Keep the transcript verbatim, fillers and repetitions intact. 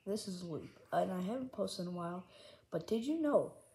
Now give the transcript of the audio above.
this is Luke, and I haven't posted in a while, but did you know